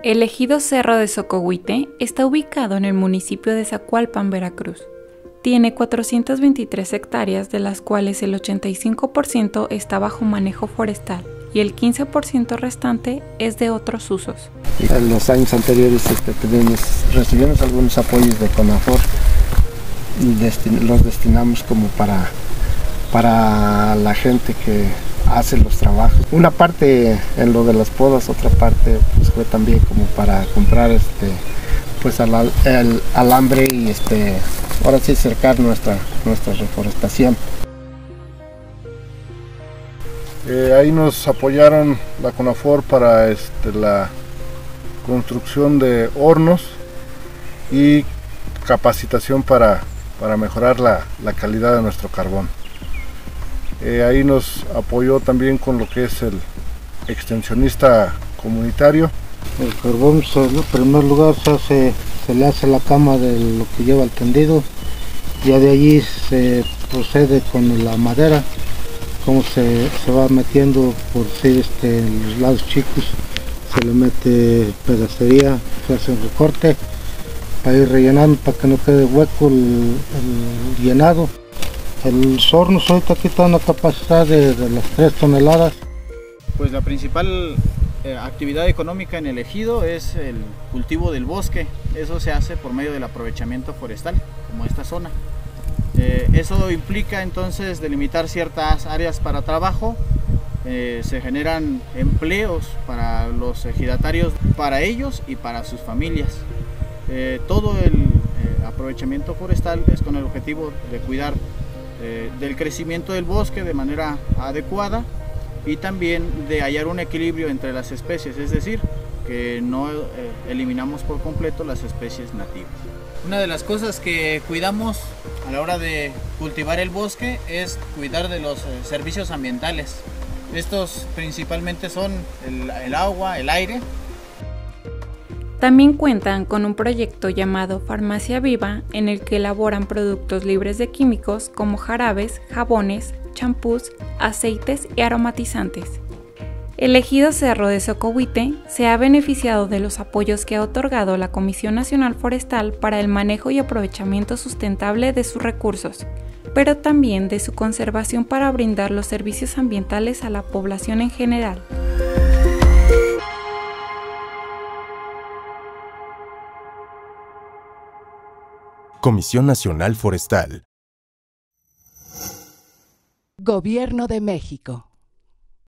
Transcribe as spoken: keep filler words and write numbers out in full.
El ejido Cerro de Socohuite está ubicado en el municipio de Zacualpan, Veracruz. Tiene cuatrocientas veintitrés hectáreas, de las cuales el ochenta y cinco por ciento está bajo manejo forestal y el quince por ciento restante es de otros usos. En los años anteriores este, tuvimos, recibimos algunos apoyos de CONAFOR, destin, los destinamos como para, para la gente que hace los trabajos. Una parte en lo de las podas, otra parte pues fue también como para comprar este pues al, el alambre y este ahora sí cercar nuestra nuestra reforestación. Eh, ahí nos apoyaron la CONAFOR para este, la construcción de hornos y capacitación para, para mejorar la, la calidad de nuestro carbón. Eh, ahí nos apoyó también con lo que es el extensionista comunitario. El carbón, en primer lugar, se, hace, se le hace la cama de lo que lleva el tendido, ya de allí se procede con la madera, como se, se va metiendo por sí, este, en los lados chicos, se le mete pedacería, se hace un recorte para ir rellenando, para que no quede hueco el, el llenado. Los hornos ahorita aquí están a capacidad de, de las tres toneladas. Pues la principal eh, actividad económica en el ejido es el cultivo del bosque. Eso se hace por medio del aprovechamiento forestal, como esta zona. Eh, eso implica entonces delimitar ciertas áreas para trabajo. Eh, se generan empleos para los ejidatarios, para ellos y para sus familias. Eh, todo el eh, aprovechamiento forestal es con el objetivo de cuidar Eh, del crecimiento del bosque de manera adecuada y también de hallar un equilibrio entre las especies, es decir, que no eh, eliminamos por completo las especies nativas. Una de las cosas que cuidamos a la hora de cultivar el bosque es cuidar de los eh, servicios ambientales. Estos principalmente son el, el agua, el aire. También cuentan con un proyecto llamado Farmacia Viva, en el que elaboran productos libres de químicos como jarabes, jabones, champús, aceites y aromatizantes. El ejido Cerro de Socohuite se ha beneficiado de los apoyos que ha otorgado la Comisión Nacional Forestal para el manejo y aprovechamiento sustentable de sus recursos, pero también de su conservación para brindar los servicios ambientales a la población en general. Comisión Nacional Forestal. Gobierno de México.